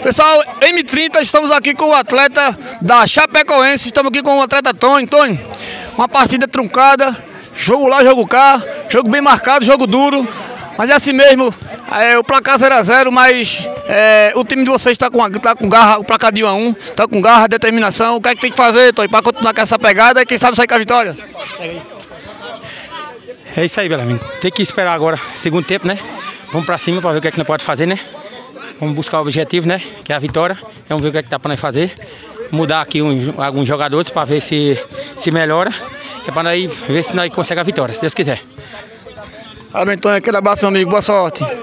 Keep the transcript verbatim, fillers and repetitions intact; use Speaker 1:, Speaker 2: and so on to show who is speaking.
Speaker 1: Pessoal, M trinta, estamos aqui com o atleta da Chapecoense, estamos aqui com o atleta Tony. Tony, uma partida truncada, jogo lá, jogo cá, jogo bem marcado, jogo duro, mas é assim mesmo, é, o placar zero a zero, mas é, o time de vocês está com, tá com garra, o placar de um a um, está com garra, determinação. O que é que tem que fazer, Tony, para continuar com essa pegada e quem sabe sair com a vitória?
Speaker 2: É isso aí, Belém. Tem que esperar agora, segundo tempo, né? Vamos pra cima pra ver o que é que nós pode fazer, né? Vamos buscar o objetivo, né? Que é a vitória. Vamos ver o que é que dá pra nós fazer. Mudar aqui um, alguns jogadores pra ver se, se melhora. Que é pra nós ver se nós conseguimos a vitória, se Deus quiser.
Speaker 1: Alô, Antônio, aquele abraço, meu amigo. Boa sorte.